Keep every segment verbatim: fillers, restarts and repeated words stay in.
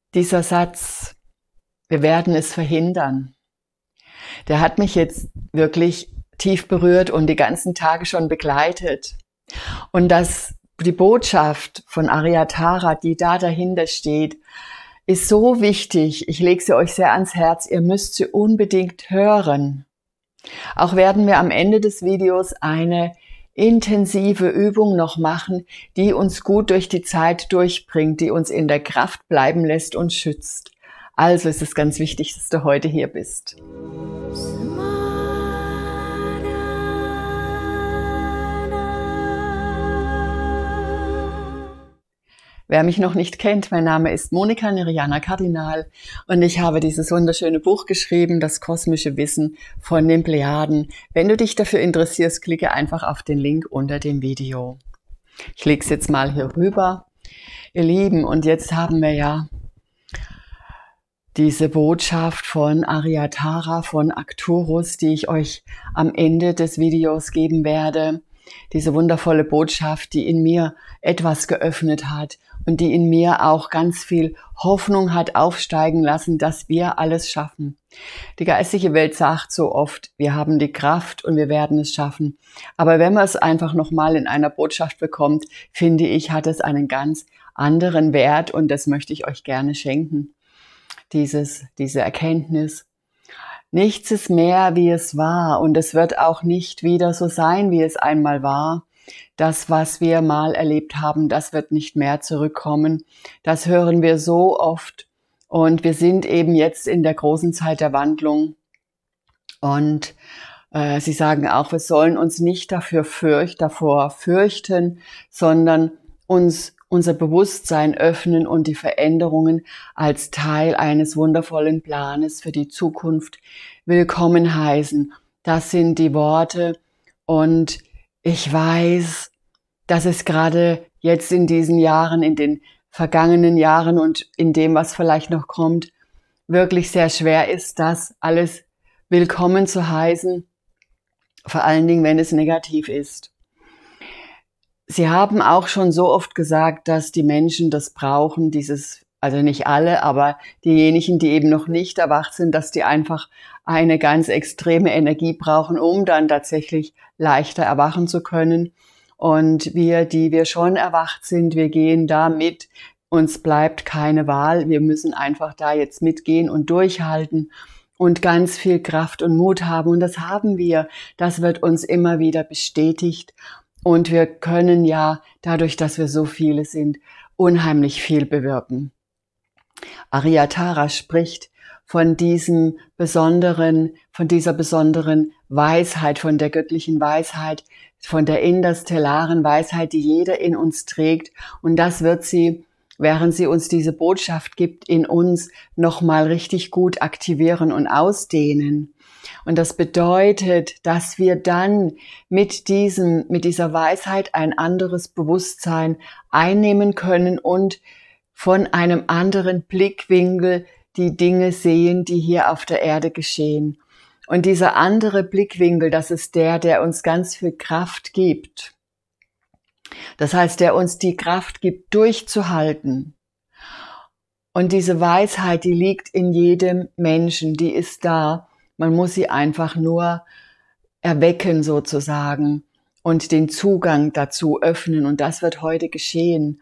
Dieser Satz, wir werden es verhindern, der hat mich jetzt wirklich tief berührt und die ganzen Tage schon begleitet. Und dass die Botschaft von Aryatara, die da dahinter steht, ist so wichtig. Ich lege sie euch sehr ans Herz. Ihr müsst sie unbedingt hören. Auch werden wir am Ende des Videos eine intensive Übung noch machen, die uns gut durch die Zeit durchbringt, die uns in der Kraft bleiben lässt und schützt. Also ist es ganz wichtig, dass du heute hier bist. Wer mich noch nicht kennt, mein Name ist Monika Neriana Kardinal und ich habe dieses wunderschöne Buch geschrieben, Das kosmische Wissen von den Plejaden. Wenn du dich dafür interessierst, klicke einfach auf den Link unter dem Video. Ich lege es jetzt mal hier rüber. Ihr Lieben, und jetzt haben wir ja diese Botschaft von Aryatara, von Arcturus, die ich euch am Ende des Videos geben werde. Diese wundervolle Botschaft, die in mir etwas geöffnet hat und die in mir auch ganz viel Hoffnung hat aufsteigen lassen, dass wir alles schaffen. Die geistige Welt sagt so oft, wir haben die Kraft und wir werden es schaffen. Aber wenn man es einfach nochmal in einer Botschaft bekommt, finde ich, hat es einen ganz anderen Wert und das möchte ich euch gerne schenken. Dieses, diese Erkenntnis. Nichts ist mehr, wie es war, und es wird auch nicht wieder so sein, wie es einmal war. Das, was wir mal erlebt haben, das wird nicht mehr zurückkommen. Das hören wir so oft und wir sind eben jetzt in der großen Zeit der Wandlung. Und äh, sie sagen auch, wir sollen uns nicht dafür fürcht, davor fürchten, sondern uns unser Bewusstsein öffnen und die Veränderungen als Teil eines wundervollen Planes für die Zukunft willkommen heißen. Das sind die Worte und ich weiß, dass es gerade jetzt in diesen Jahren, in den vergangenen Jahren und in dem, was vielleicht noch kommt, wirklich sehr schwer ist, das alles willkommen zu heißen, vor allen Dingen, wenn es negativ ist. Sie haben auch schon so oft gesagt, dass die Menschen das brauchen, dieses, also nicht alle, aber diejenigen, die eben noch nicht erwacht sind, dass die einfach eine ganz extreme Energie brauchen, um dann tatsächlich leichter erwachen zu können. Und wir, die wir schon erwacht sind, wir gehen da mit. Uns bleibt keine Wahl. Wir müssen einfach da jetzt mitgehen und durchhalten und ganz viel Kraft und Mut haben. Und das haben wir. Das wird uns immer wieder bestätigt. Und wir können ja, dadurch, dass wir so viele sind, unheimlich viel bewirken. Aryatara spricht von diesem besonderen, von dieser besonderen Weisheit, von der göttlichen Weisheit, von der interstellaren Weisheit, die jeder in uns trägt. Und das wird sie, während sie uns diese Botschaft gibt, in uns nochmal richtig gut aktivieren und ausdehnen. Und das bedeutet, dass wir dann mit diesem, mit dieser Weisheit ein anderes Bewusstsein einnehmen können und von einem anderen Blickwinkel die Dinge sehen, die hier auf der Erde geschehen. Und dieser andere Blickwinkel, das ist der, der uns ganz viel Kraft gibt. Das heißt, der uns die Kraft gibt, durchzuhalten. Und diese Weisheit, die liegt in jedem Menschen, die ist da. Man muss sie einfach nur erwecken sozusagen und den Zugang dazu öffnen. Und das wird heute geschehen.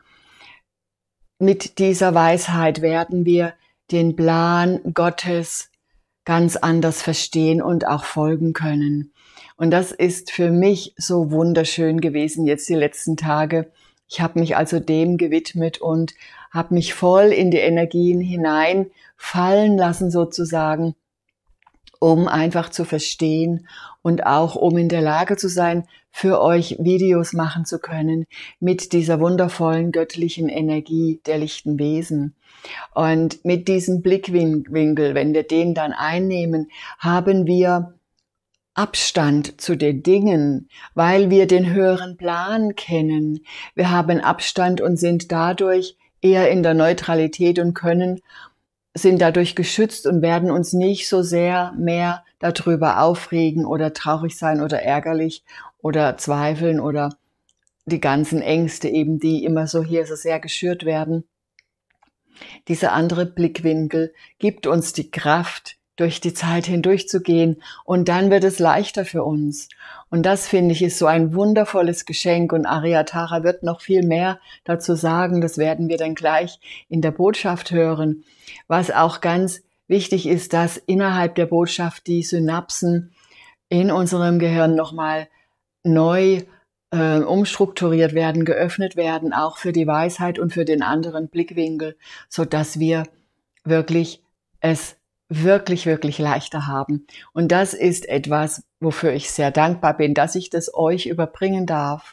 Mit dieser Weisheit werden wir den Plan Gottes ganz anders verstehen und auch folgen können. Und das ist für mich so wunderschön gewesen jetzt die letzten Tage. Ich habe mich also dem gewidmet und habe mich voll in die Energien hineinfallen lassen sozusagen, um einfach zu verstehen und auch um in der Lage zu sein, für euch Videos machen zu können mit dieser wundervollen göttlichen Energie der lichten Wesen. Und mit diesem Blickwinkel, wenn wir den dann einnehmen, haben wir Abstand zu den Dingen, weil wir den höheren Plan kennen. Wir haben Abstand und sind dadurch eher in der Neutralität und können sind dadurch geschützt und werden uns nicht so sehr mehr darüber aufregen oder traurig sein oder ärgerlich oder zweifeln oder die ganzen Ängste eben, die immer so hier so sehr geschürt werden. Dieser andere Blickwinkel gibt uns die Kraft, durch die Zeit hindurchzugehen, und dann wird es leichter für uns. Und das, finde ich, ist so ein wundervolles Geschenk, und Aryatara wird noch viel mehr dazu sagen. Das werden wir dann gleich in der Botschaft hören. Was auch ganz wichtig ist, dass innerhalb der Botschaft die Synapsen in unserem Gehirn nochmal neu äh, umstrukturiert werden, geöffnet werden, auch für die Weisheit und für den anderen Blickwinkel, so dass wir wirklich es wirklich, wirklich leichter haben. Und das ist etwas, wofür ich sehr dankbar bin, dass ich das euch überbringen darf.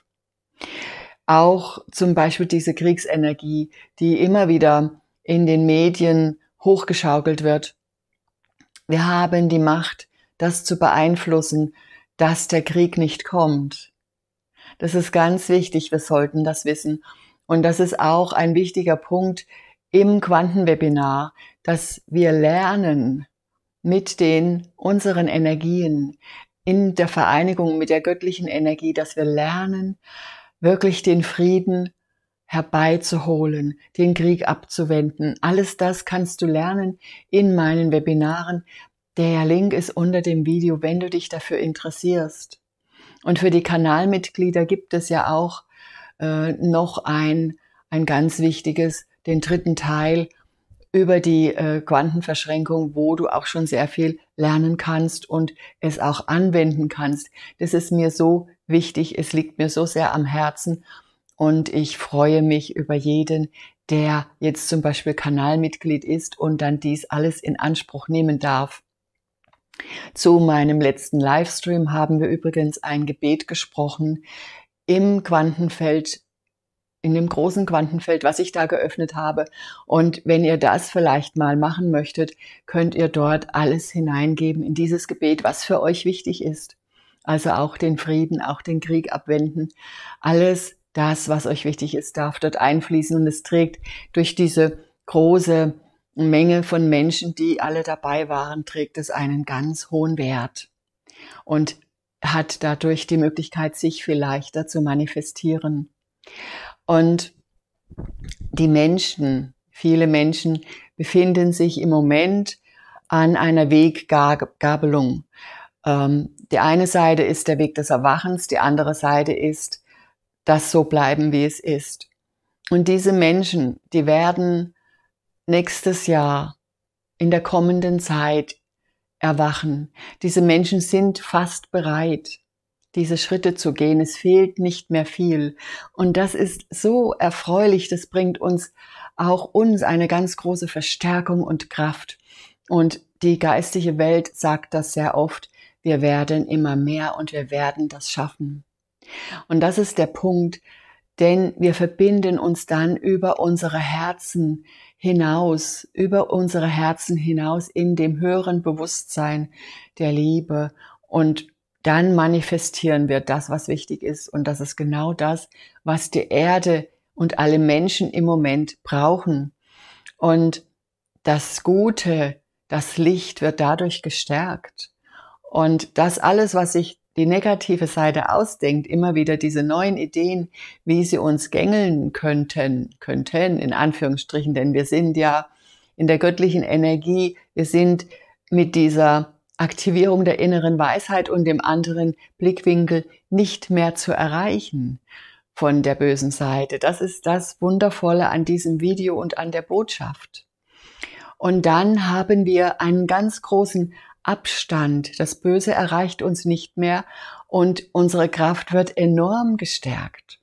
Auch zum Beispiel diese Kriegsenergie, die immer wieder in den Medien hochgeschaukelt wird. Wir haben die Macht, das zu beeinflussen, dass der Krieg nicht kommt. Das ist ganz wichtig, wir sollten das wissen. Und das ist auch ein wichtiger Punkt im Quantenwebinar, dass wir lernen, mit den unseren Energien in der Vereinigung mit der göttlichen Energie, dass wir lernen, wirklich den Frieden herbeizuholen, den Krieg abzuwenden. Alles das kannst du lernen in meinen Webinaren. Der Link ist unter dem Video, wenn du dich dafür interessierst. Und für die Kanalmitglieder gibt es ja auch äh, noch ein, ein ganz wichtiges, den dritten Teil über die äh, Quantenverschränkung, wo du auch schon sehr viel lernen kannst und es auch anwenden kannst. Das ist mir so wichtig, es liegt mir so sehr am Herzen, und ich freue mich über jeden, der jetzt zum Beispiel Kanalmitglied ist und dann dies alles in Anspruch nehmen darf. Zu meinem letzten Livestream haben wir übrigens ein Gebet gesprochen im Quantenfeld, in dem großen Quantenfeld, was ich da geöffnet habe. Und wenn ihr das vielleicht mal machen möchtet, könnt ihr dort alles hineingeben in dieses Gebet, was für euch wichtig ist. Also auch den Frieden, auch den Krieg abwenden. Alles das, was euch wichtig ist, darf dort einfließen, und es trägt durch diese große Menge von Menschen, die alle dabei waren, trägt es einen ganz hohen Wert und hat dadurch die Möglichkeit, sich viel leichter zu manifestieren. Und die Menschen, viele Menschen befinden sich im Moment an einer Weggabelung. Ähm, die eine Seite ist der Weg des Erwachens, die andere Seite ist das so bleiben, wie es ist. Und diese Menschen, die werden nächstes Jahr in der kommenden Zeit erwachen. Diese Menschen sind fast bereit, diese Schritte zu gehen. Es fehlt nicht mehr viel. Und das ist so erfreulich. Das bringt uns, auch uns, eine ganz große Verstärkung und Kraft. Und die geistige Welt sagt das sehr oft. Wir werden immer mehr und wir werden das schaffen. Und das ist der Punkt, denn wir verbinden uns dann über unsere Herzen hinaus, über unsere Herzen hinaus in dem höheren Bewusstsein der Liebe, und dann manifestieren wir das, was wichtig ist, und das ist genau das, was die Erde und alle Menschen im Moment brauchen. Und das Gute, das Licht wird dadurch gestärkt, und das alles, was sich die negative Seite ausdenkt, immer wieder diese neuen Ideen, wie sie uns gängeln könnten, könnten, in Anführungsstrichen, denn wir sind ja in der göttlichen Energie, wir sind mit dieser Aktivierung der inneren Weisheit und dem anderen Blickwinkel nicht mehr zu erreichen von der bösen Seite. Das ist das Wundervolle an diesem Video und an der Botschaft. Und dann haben wir einen ganz großen Abstand. Das Böse erreicht uns nicht mehr und unsere Kraft wird enorm gestärkt.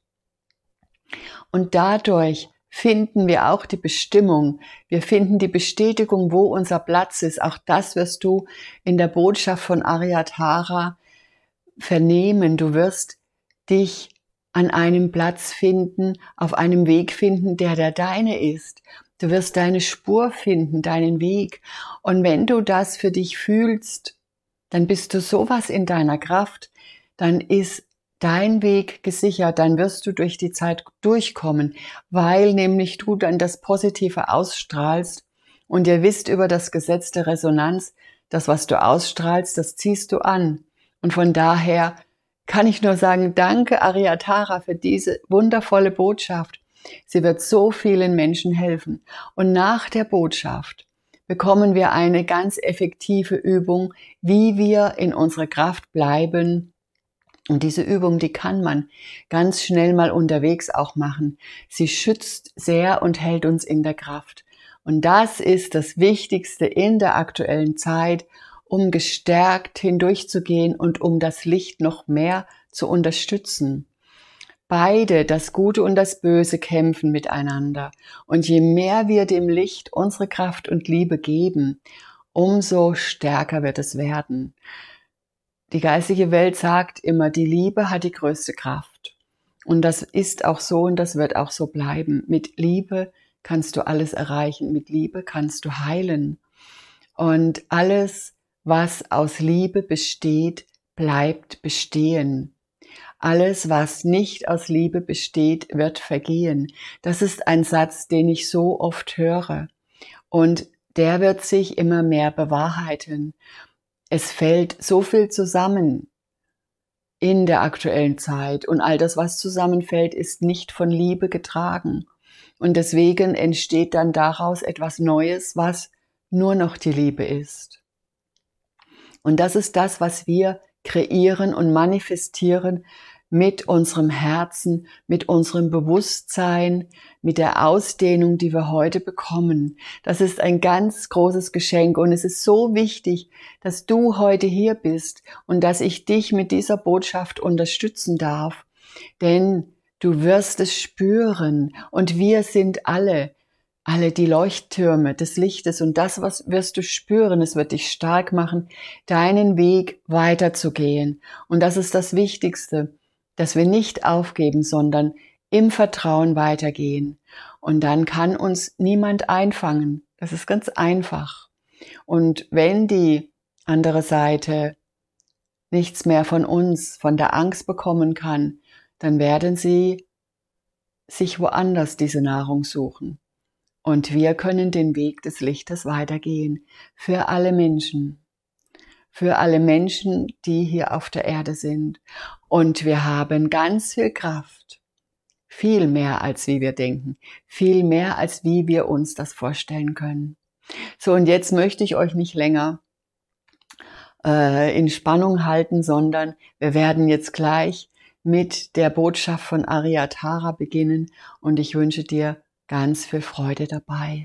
Und dadurch finden wir auch die Bestimmung. Wir finden die Bestätigung, wo unser Platz ist. Auch das wirst du in der Botschaft von Aryatara vernehmen. Du wirst dich an einem Platz finden, auf einem Weg finden, der der deine ist. Du wirst deine Spur finden, deinen Weg. Und wenn du das für dich fühlst, dann bist du sowas in deiner Kraft, dann ist dein Weg gesichert, dann wirst du durch die Zeit durchkommen, weil nämlich du dann das Positive ausstrahlst. Und ihr wisst über das Gesetz der Resonanz, das, was du ausstrahlst, das ziehst du an. Und von daher kann ich nur sagen, danke Aryatara für diese wundervolle Botschaft. Sie wird so vielen Menschen helfen. Und nach der Botschaft bekommen wir eine ganz effektive Übung, wie wir in unserer Kraft bleiben. Und diese Übung, die kann man ganz schnell mal unterwegs auch machen. Sie schützt sehr und hält uns in der Kraft. Und das ist das Wichtigste in der aktuellen Zeit, um gestärkt hindurchzugehen und um das Licht noch mehr zu unterstützen. Beide, das Gute und das Böse, kämpfen miteinander. Und je mehr wir dem Licht unsere Kraft und Liebe geben, umso stärker wird es werden. Die geistige Welt sagt immer, die Liebe hat die größte Kraft. Und das ist auch so und das wird auch so bleiben. Mit Liebe kannst du alles erreichen. Mit Liebe kannst du heilen. Und alles, was aus Liebe besteht, bleibt bestehen. Alles, was nicht aus Liebe besteht, wird vergehen. Das ist ein Satz, den ich so oft höre. Und der wird sich immer mehr bewahrheiten. Es fällt so viel zusammen in der aktuellen Zeit. Und all das, was zusammenfällt, ist nicht von Liebe getragen. Und deswegen entsteht dann daraus etwas Neues, was nur noch die Liebe ist. Und das ist das, was wir kreieren und manifestieren mit unserem Herzen, mit unserem Bewusstsein, mit der Ausdehnung, die wir heute bekommen. Das ist ein ganz großes Geschenk und es ist so wichtig, dass du heute hier bist und dass ich dich mit dieser Botschaft unterstützen darf, denn du wirst es spüren und wir sind alle alle die Leuchttürme des Lichtes und das, was wirst du spüren, es wird dich stark machen, deinen Weg weiterzugehen. Und das ist das Wichtigste, dass wir nicht aufgeben, sondern im Vertrauen weitergehen. Und dann kann uns niemand einfangen. Das ist ganz einfach. Und wenn die andere Seite nichts mehr von uns, von der Angst bekommen kann, dann werden sie sich woanders diese Nahrung suchen. Und wir können den Weg des Lichtes weitergehen für alle Menschen, für alle Menschen, die hier auf der Erde sind. Und wir haben ganz viel Kraft, viel mehr als wie wir denken, viel mehr als wie wir uns das vorstellen können. So, und jetzt möchte ich euch nicht länger äh, in Spannung halten, sondern wir werden jetzt gleich mit der Botschaft von Aryatara beginnen und ich wünsche dir ganz viel Freude dabei.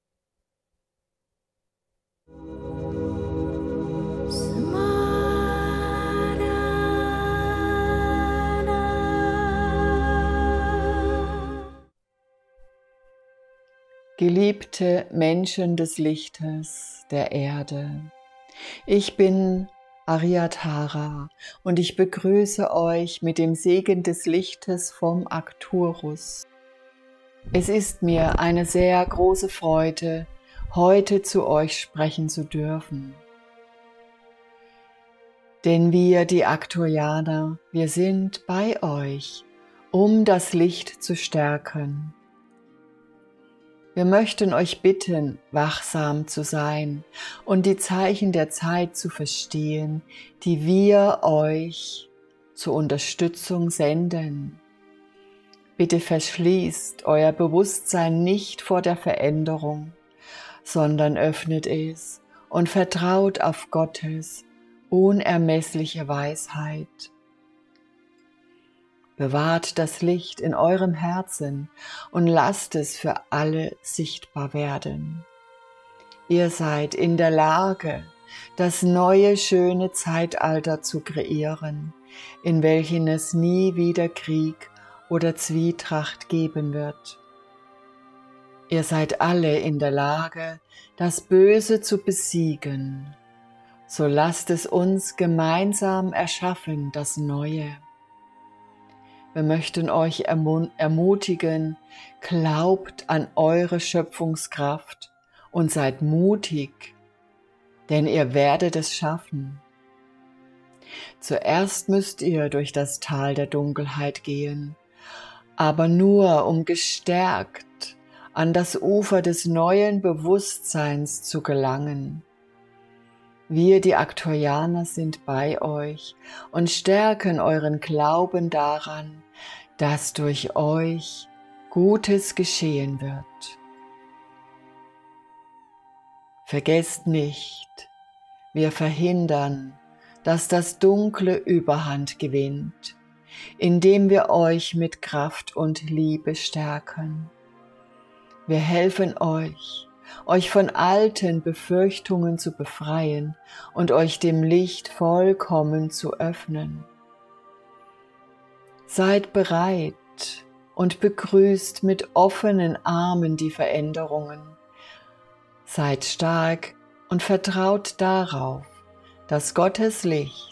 Geliebte Menschen des Lichtes der Erde, ich bin Aryatara und ich begrüße euch mit dem Segen des Lichtes vom Arcturus. Es ist mir eine sehr große Freude, heute zu euch sprechen zu dürfen. Denn wir, die Arcturianer, wir sind bei euch, um das Licht zu stärken. Wir möchten euch bitten, wachsam zu sein und die Zeichen der Zeit zu verstehen, die wir euch zur Unterstützung senden. Bitte verschließt euer Bewusstsein nicht vor der Veränderung, sondern öffnet es und vertraut auf Gottes unermessliche Weisheit. Bewahrt das Licht in eurem Herzen und lasst es für alle sichtbar werden. Ihr seid in der Lage, das neue, schöne Zeitalter zu kreieren, in welchem es nie wieder Krieg oder Zwietracht geben wird. Ihr seid alle in der Lage, das Böse zu besiegen. So lasst es uns gemeinsam erschaffen, das Neue. Wir möchten euch ermutigen, glaubt an eure Schöpfungskraft und seid mutig, denn ihr werdet es schaffen. Zuerst müsst ihr durch das Tal der Dunkelheit gehen, aber nur um gestärkt an das Ufer des neuen Bewusstseins zu gelangen. Wir, die Arcturianer, sind bei euch und stärken euren Glauben daran, dass durch euch Gutes geschehen wird. Vergesst nicht, wir verhindern, dass das Dunkle Überhand gewinnt, indem wir euch mit Kraft und Liebe stärken. Wir helfen euch, euch von alten Befürchtungen zu befreien und euch dem Licht vollkommen zu öffnen. Seid bereit und begrüßt mit offenen Armen die Veränderungen. Seid stark und vertraut darauf, dass Gottes Licht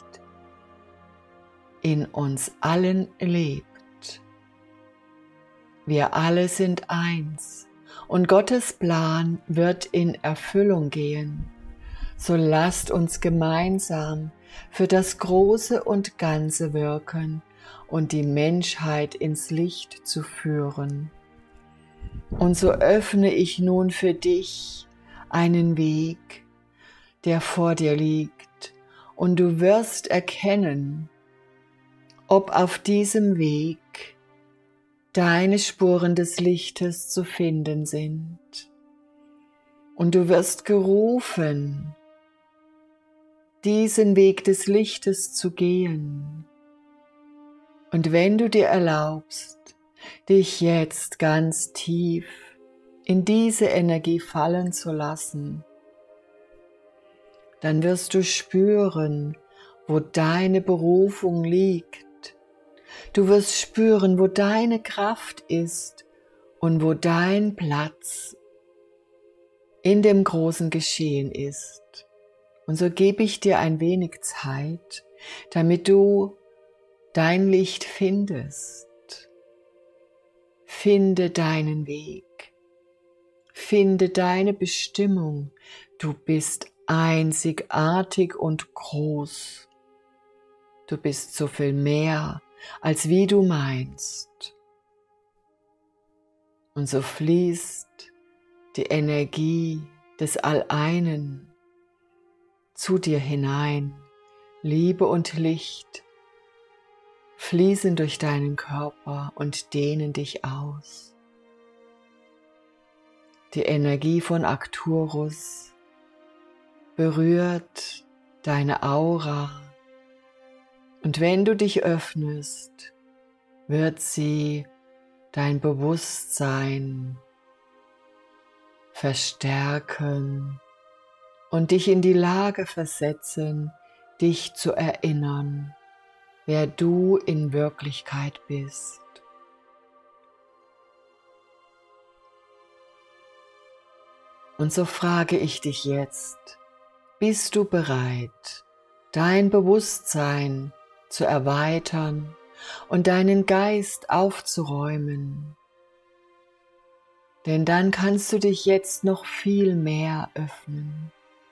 in uns allen lebt. Wir alle sind eins und Gottes Plan wird in Erfüllung gehen. So lasst uns gemeinsam für das Große und Ganze wirken und die Menschheit ins Licht zu führen. Und so öffne ich nun für dich einen Weg, der vor dir liegt, und du wirst erkennen, ob auf diesem Weg deine Spuren des Lichtes zu finden sind. Und du wirst gerufen, diesen Weg des Lichtes zu gehen. Und wenn du dir erlaubst, dich jetzt ganz tief in diese Energie fallen zu lassen, dann wirst du spüren, wo deine Berufung liegt. Du wirst spüren, wo deine Kraft ist und wo dein Platz in dem großen Geschehen ist. Und so gebe ich dir ein wenig Zeit, damit du dein Licht findest. Finde deinen Weg. Finde deine Bestimmung. Du bist einzigartig und groß. Du bist so viel mehr, als wie du meinst. Und so fließt die Energie des Alleinen zu dir hinein. Liebe und Licht fließen durch deinen Körper und dehnen dich aus. Die Energie von Arcturus berührt deine Aura, und wenn du dich öffnest, wird sie dein Bewusstsein verstärken und dich in die Lage versetzen, dich zu erinnern, wer du in Wirklichkeit bist. Und so frage ich dich jetzt, bist du bereit, dein Bewusstsein zu erweitern und deinen Geist aufzuräumen? Denn dann kannst du dich jetzt noch viel mehr öffnen.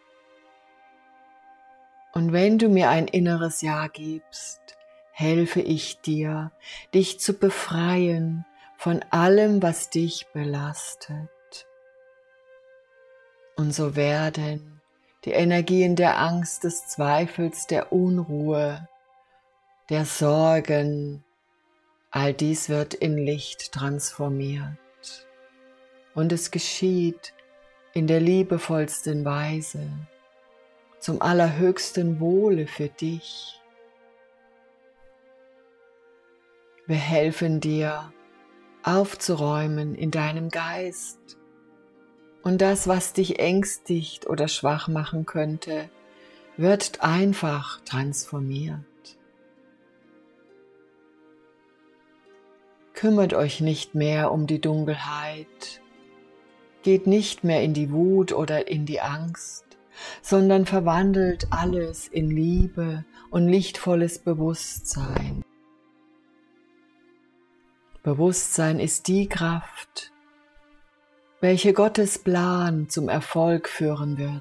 Und wenn du mir ein inneres Ja gibst, helfe ich dir, dich zu befreien von allem, was dich belastet. Und so werden die Energien der Angst, des Zweifels, der Unruhe, der Sorgen, all dies wird in Licht transformiert. Und es geschieht in der liebevollsten Weise, zum allerhöchsten Wohle für dich. Wir helfen dir, aufzuräumen in deinem Geist. Und das, was dich ängstigt oder schwach machen könnte, wird einfach transformiert. Kümmert euch nicht mehr um die Dunkelheit, geht nicht mehr in die Wut oder in die Angst, sondern verwandelt alles in Liebe und lichtvolles Bewusstsein. Bewusstsein ist die Kraft, welche Gottes Plan zum Erfolg führen wird.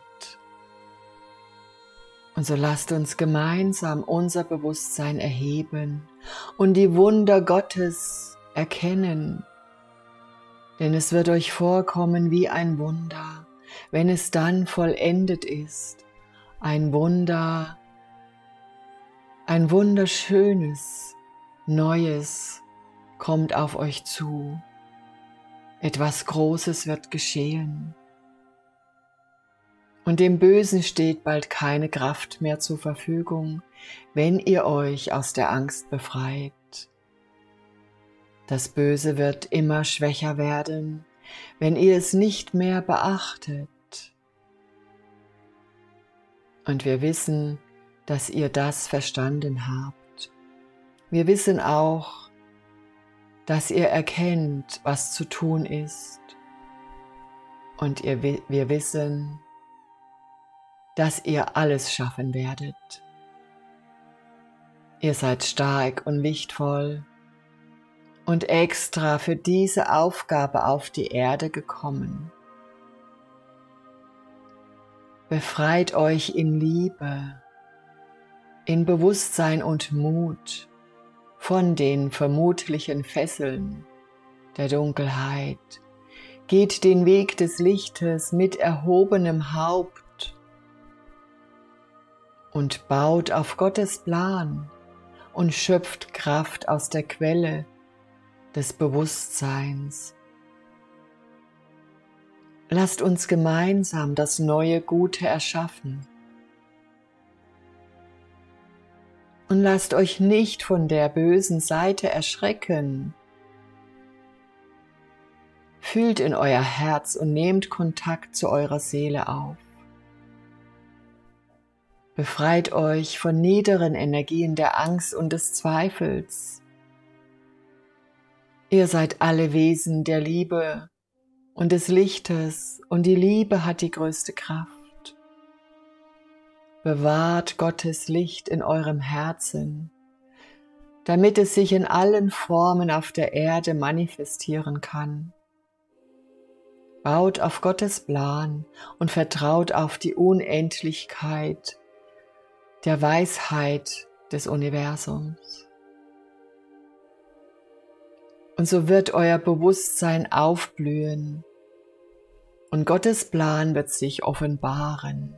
Und so lasst uns gemeinsam unser Bewusstsein erheben und die Wunder Gottes erkennen. Denn es wird euch vorkommen wie ein Wunder, wenn es dann vollendet ist. Ein Wunder, ein wunderschönes, Neues kommt auf euch zu. Etwas Großes wird geschehen. Und dem Bösen steht bald keine Kraft mehr zur Verfügung, wenn ihr euch aus der Angst befreit. Das Böse wird immer schwächer werden, wenn ihr es nicht mehr beachtet. Und wir wissen, dass ihr das verstanden habt. Wir wissen auch, dass ihr erkennt, was zu tun ist. Und ihr, wir wissen, dass ihr alles schaffen werdet. Ihr seid stark und lichtvoll und extra für diese Aufgabe auf die Erde gekommen. Befreit euch in Liebe, in Bewusstsein und Mut von den vermutlichen Fesseln der Dunkelheit. Geht den Weg des Lichtes mit erhobenem Haupt und baut auf Gottes Plan und schöpft Kraft aus der Quelle des Bewusstseins. Lasst uns gemeinsam das neue Gute erschaffen. Und lasst euch nicht von der bösen Seite erschrecken. Fühlt in euer Herz und nehmt Kontakt zu eurer Seele auf. Befreit euch von niederen Energien der Angst und des Zweifels. Ihr seid alle Wesen der Liebe und des Lichtes, und die Liebe hat die größte Kraft. Bewahrt Gottes Licht in eurem Herzen, damit es sich in allen Formen auf der Erde manifestieren kann. Baut auf Gottes Plan und vertraut auf die Unendlichkeit der Weisheit des Universums. Und so wird euer Bewusstsein aufblühen und Gottes Plan wird sich offenbaren.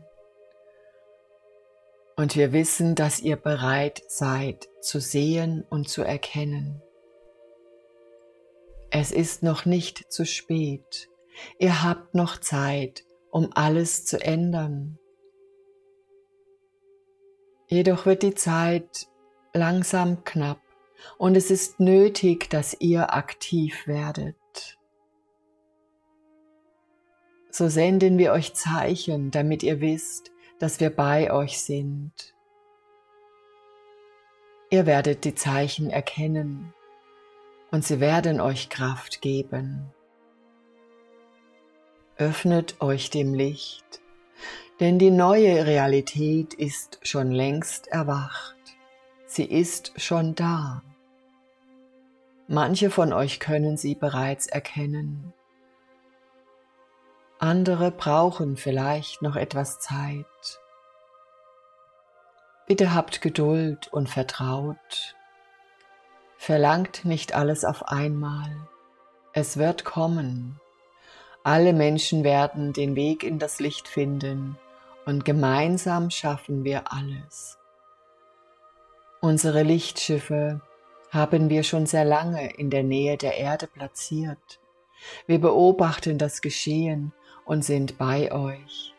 Und wir wissen, dass ihr bereit seid zu sehen und zu erkennen. Es ist noch nicht zu spät. Ihr habt noch Zeit, um alles zu ändern. Jedoch wird die Zeit langsam knapp und es ist nötig, dass ihr aktiv werdet. So senden wir euch Zeichen, damit ihr wisst, dass wir bei euch sind. Ihr werdet die Zeichen erkennen und sie werden euch Kraft geben. Öffnet euch dem Licht, denn die neue Realität ist schon längst erwacht. Sie ist schon da. Manche von euch können sie bereits erkennen. Andere brauchen vielleicht noch etwas Zeit. Bitte habt Geduld und vertraut. Verlangt nicht alles auf einmal. Es wird kommen. Alle Menschen werden den Weg in das Licht finden und gemeinsam schaffen wir alles. Unsere Lichtschiffe haben wir schon sehr lange in der Nähe der Erde platziert. Wir beobachten das Geschehen und sind bei euch.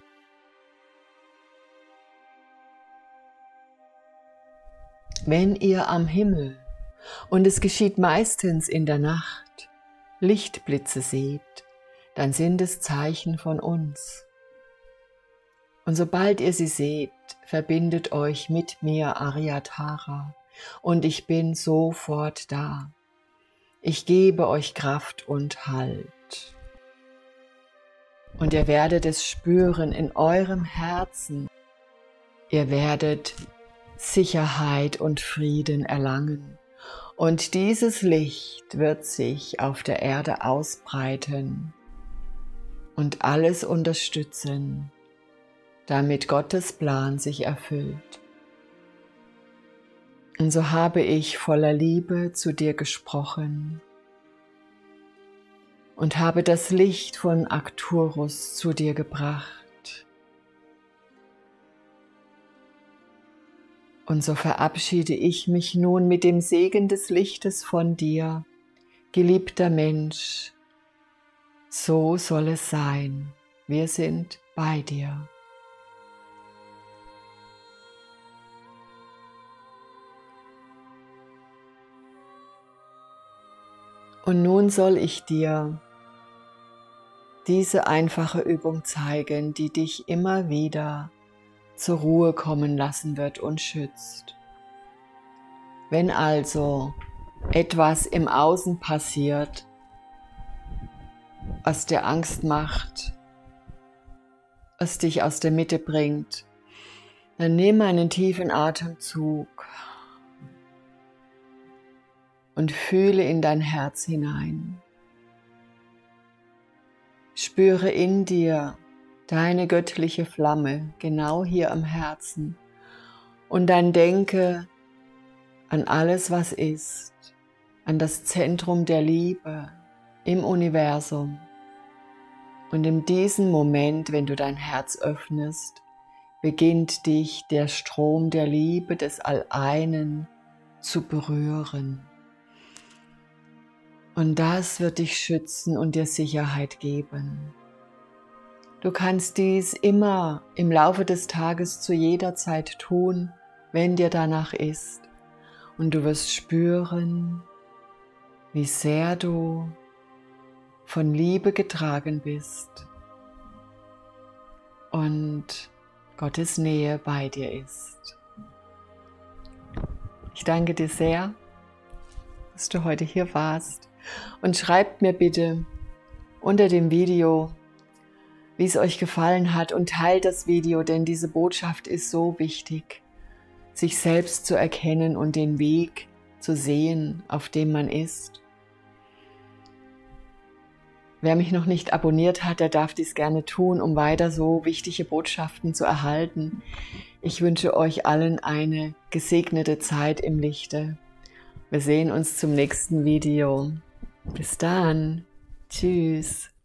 Wenn ihr am Himmel, und es geschieht meistens in der Nacht, Lichtblitze seht, dann sind es Zeichen von uns. Und sobald ihr sie seht, verbindet euch mit mir, Aryatara, und ich bin sofort da. Ich gebe euch Kraft und Halt. Und ihr werdet es spüren in eurem Herzen. Ihr werdet Sicherheit und Frieden erlangen. Und dieses Licht wird sich auf der Erde ausbreiten und alles unterstützen, damit Gottes Plan sich erfüllt. Und so habe ich voller Liebe zu dir gesprochen und habe das Licht von Arcturus zu dir gebracht. Und so verabschiede ich mich nun mit dem Segen des Lichtes von dir, geliebter Mensch, So soll es sein. Wir sind bei dir. Und nun soll ich dir diese einfache Übung zeigen, die dich immer wieder zur Ruhe kommen lassen wird und schützt. Wenn also etwas im Außen passiert, was dir Angst macht, was dich aus der Mitte bringt, dann nimm einen tiefen Atemzug und fühle in dein Herz hinein. Spüre in dir deine göttliche Flamme, genau hier am Herzen. Und dann denke an alles, was ist, an das Zentrum der Liebe im Universum. Und in diesem Moment, wenn du dein Herz öffnest, beginnt dich der Strom der Liebe des All-Einen zu berühren. Und das wird dich schützen und dir Sicherheit geben. Du kannst dies immer im Laufe des Tages zu jeder Zeit tun, wenn dir danach ist. Und du wirst spüren, wie sehr du von Liebe getragen bist und Gottes Nähe bei dir ist. Ich danke dir sehr, dass du heute hier warst. Und schreibt mir bitte unter dem Video, wie es euch gefallen hat, und teilt das Video, denn diese Botschaft ist so wichtig, sich selbst zu erkennen und den Weg zu sehen, auf dem man ist. Wer mich noch nicht abonniert hat, der darf dies gerne tun, um weiter so wichtige Botschaften zu erhalten. Ich wünsche euch allen eine gesegnete Zeit im Lichte. Wir sehen uns zum nächsten Video. Bis dann. Tschüss.